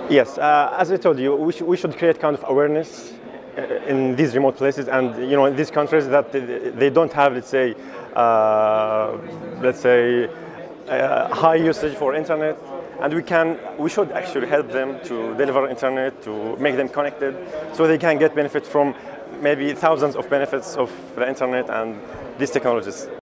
Yes, as I told you, we should create kind of awareness in these remote places, and in these countries that they don't have, let's say, high usage for internet, and we should actually help them to deliver internet, to make them connected, so they can get benefit from maybe thousands of benefits of the internet and these technologies.